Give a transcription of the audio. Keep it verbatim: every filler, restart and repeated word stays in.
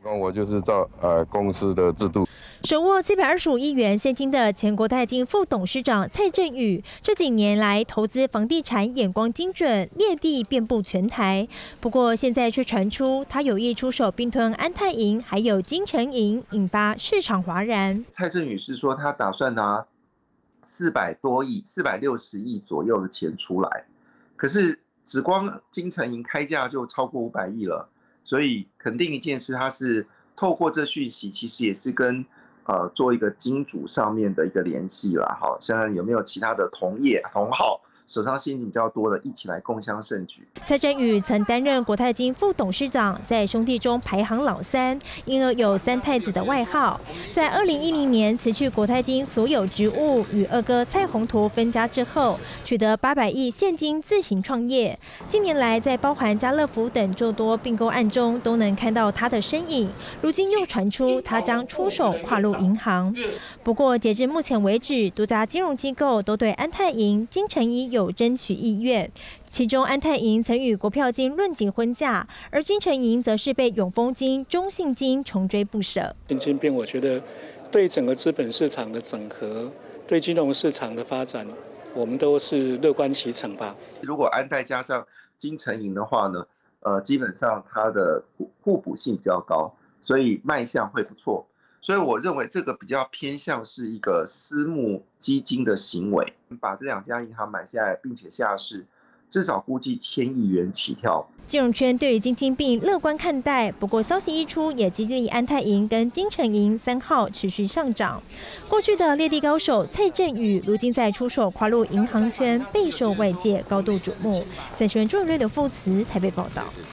我就是照呃公司的制度。 手握四百二十五亿元现金的前国泰金副董事长蔡振宇，这几年来投资房地产眼光精准，劣地遍布全台。不过现在却传出他有意出手并吞安泰银，还有金城银，引发市场哗然。 蔡振宇是说他打算拿四百多亿、四百六十亿左右的钱出来，可是只光金城银开价就超过五百亿了，所以肯定一件事，他是透过这讯息，其实也是跟。呃，做一个金主上面的一个联系啦，好，像有没有其他的同业同好手上现金比较多的，一起来共襄盛举。 蔡振宇曾担任国泰金副董事长，在兄弟中排行老三，因而有三太子的外号。在二零一零年辞去国泰金所有职务，与二哥蔡宏图分家之后，取得八百亿现金自行创业。近年来，在包含家乐福等众多并购案中，都能看到他的身影。如今又传出他将出手跨入银行。不过，截至目前为止，多家金融机构都对安泰银、金城一有争取意愿，其中安泰银曾与国票金论及婚嫁，而金城银则是被永丰金、中信金穷追不舍。 新金变，我觉得对整个资本市场的整合，对金融市场的发展，我们都是乐观其成吧。 如果安泰加上金城银的话呢，呃，基本上它的互补性比较高，所以卖相会不错。所以我认为这个比较偏向是一个私募基金的行为，把这两家银行买下来，并且下市，至少估计千亿元起跳。 金融圈对于金金并乐观看待，不过消息一出，也激励安泰银跟金城银三号持续上涨。过去的劣地高手蔡振宇，如今在出手跨入银行圈，备受外界高度瞩目。三十分钟略的副词台北报道。